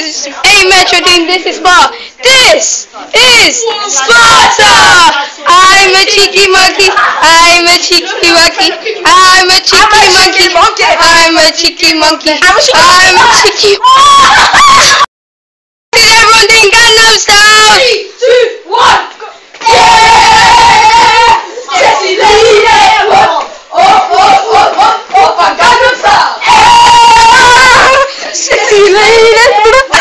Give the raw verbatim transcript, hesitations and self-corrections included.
is a Metro team. This is Sparta. This is Sparta. I'm a cheeky monkey. I'm a cheeky monkey. I'm a cheeky monkey. I'm a cheeky monkey. I'm a cheeky. Did everyone think Gangnam Style? Three, two, one. Yeah! Jessie lady. Oh, oh, oh, oh, oh, Gangnam Style. Sexy lady.